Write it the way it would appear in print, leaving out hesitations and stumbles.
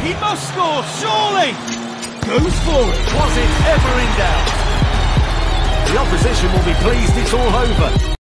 He must score, surely! Goes for it. Was it ever in doubt? The opposition will be pleased it's all over.